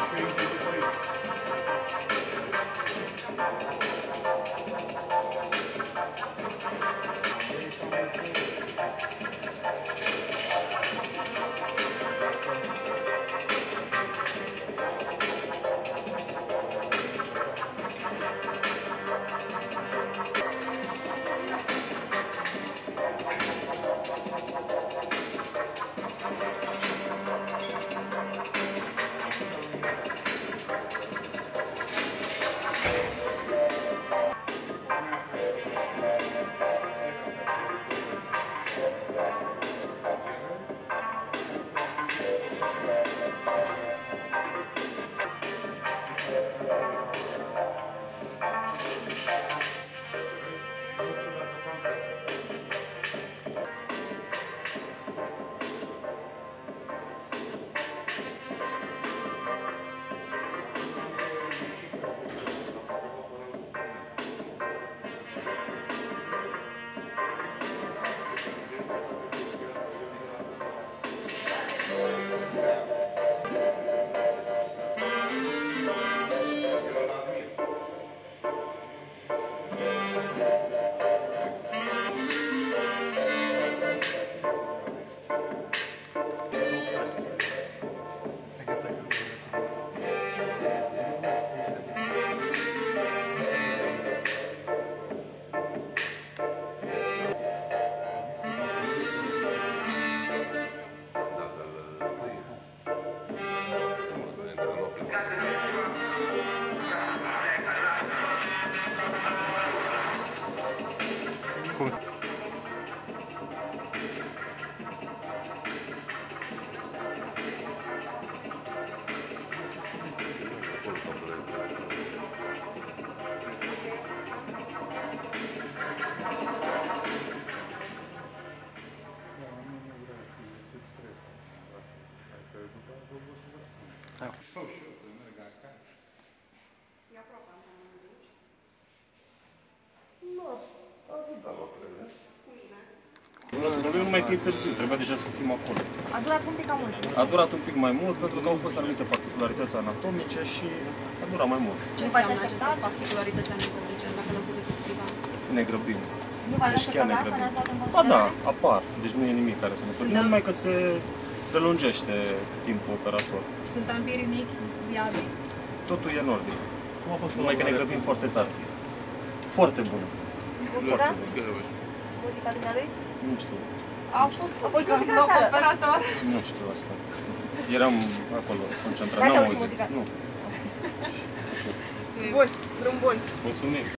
Cum? Nu numai că e târziu, trebuia deja să fim acolo. A durat un pic mai mult. A durat un pic mai mult pentru că au fost anumite particularități anatomice și a durat mai mult. Ce v-ați așteptat? Particularități anatomice, dacă nu puteți explica. Ne grăbim. Nu v-ați Deci chiar așteptat ne la asta? grăbim. Ne-ați luat în Ba considerare? da, apar. Deci nu e nimic care să ne facă. Numai că se prelungește timpul operator. Sunt empirinic viabili. Totul e în ordine. Numai că ne grăbim foarte tare. Foarte bun. Muzica? Muzica dumnealui? Nu știu. Au fost muzică în sală. operator. Nu știu asta. Eram acolo, concentrat. N-ați N-am auzit auzit. muzica? Nu. Bun, drum bun. Mulțumim.